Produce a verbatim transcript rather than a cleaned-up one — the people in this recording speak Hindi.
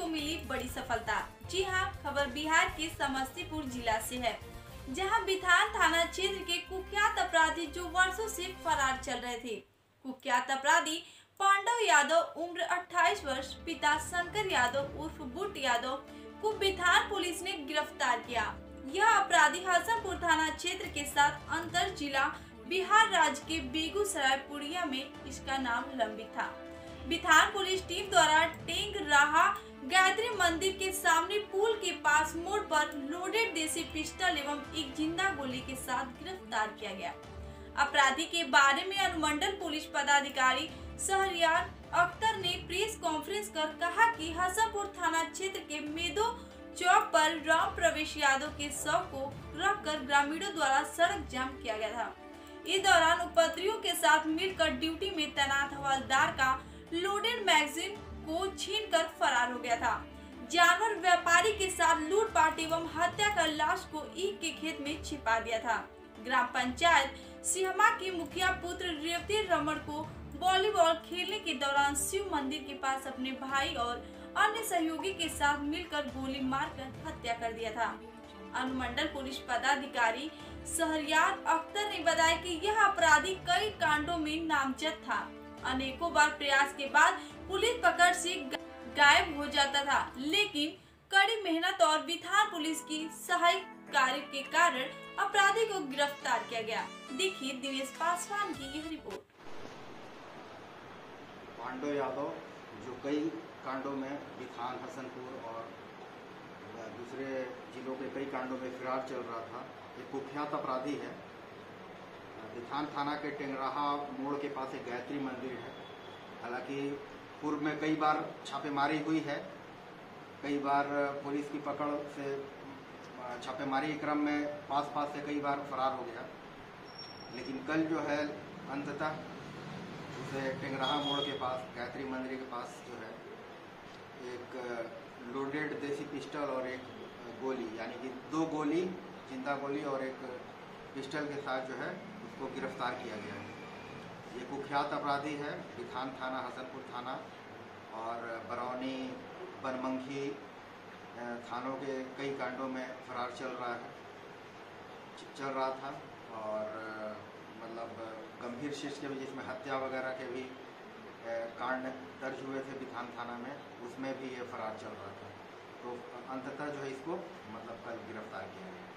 को मिली बड़ी सफलता। जी हां, खबर बिहार के समस्तीपुर जिला से है, जहां बिथान थाना क्षेत्र के कुख्यात अपराधी जो वर्षों से फरार चल रहे थे। कुख्यात अपराधी पांडव यादव उम्र अट्ठाईस वर्ष, पिता शंकर यादव उर्फ बुट यादव को बिथान पुलिस ने गिरफ्तार किया। यह अपराधी हसनपुर थाना क्षेत्र के साथ अंतर जिला बिहार राज्य के बेगूसराय पुड़िया में इसका नाम लंबित था। बिथान पुलिस टीम द्वारा टेंगराहा गायत्री मंदिर के सामने पुल के पास मोड़ पर लोडेड देसी पिस्टल एवं एक जिंदा गोली के साथ गिरफ्तार किया गया। अपराधी के बारे में अनुमंडल पुलिस पदाधिकारी शहरियार अख्तर ने प्रेस कॉन्फ्रेंस कर कहा कि हसनपुर थाना क्षेत्र के मेदो चौक पर राम प्रवेश यादव के शव को रखकर ग्रामीणों द्वारा सड़क जाम किया गया था। इस दौरान उपद्रवियों के साथ मिलकर ड्यूटी में तैनात हवलदार का लोडेड मैगजीन को छीनकर फरार हो गया था। जानवर व्यापारी के साथ लूटपाट एवं हत्या कर लाश को ईख के खेत में छिपा दिया था। ग्राम पंचायत सिहमा की मुखिया पुत्र रेवती रमन को वॉलीबॉल खेलने के दौरान शिव मंदिर के पास अपने भाई और अन्य सहयोगी के साथ मिलकर गोली मारकर हत्या कर दिया था। अनुमंडल पुलिस पदाधिकारी शहरियार अख्तर ने बताया कि यह अपराधी कई कांडों में नामजद था। अनेकों बार प्रयास के बाद पुलिस पकड़ से गायब हो जाता था, लेकिन कड़ी मेहनत और बिथान पुलिस की सहायक कार्य के कारण अपराधी को गिरफ्तार किया गया। देखिए दिनेश पासवान की यह रिपोर्ट। पांडव यादव जो कई कांडों में बिथान, हसनपुर और दूसरे जिलों के कई कांडों में फरार चल रहा था, एक कुख्यात अपराधी है। बिथान थाना के टेंगराहा मोड़ के पास एक गायत्री मंदिर है। हालांकि पूर्व में कई बार छापेमारी हुई है, कई बार पुलिस की पकड़ से छापेमारी के क्रम में पास पास से कई बार फरार हो गया, लेकिन कल जो है अंततः उसे टेंगराहा मोड़ के पास गायत्री मंदिर के पास जो है एक लोडेड देसी पिस्टल और एक गोली, यानी कि दो गोली, जिंदा गोली और एक पिस्टल के साथ जो है उसको गिरफ्तार किया गया है। ये कुख्यात अपराधी है। बिथान थाना, हसनपुर थाना और बरौनी, बनमंखी थानों के कई कांडों में फरार चल रहा है चल रहा था और मतलब गंभीर शिष्ट के भी, जिसमें हत्या वगैरह के भी कांड दर्ज हुए थे बिथान थाना में, उसमें भी ये फरार चल रहा था। तो अंततः जो है इसको मतलब कल गिरफ्तार किया गया।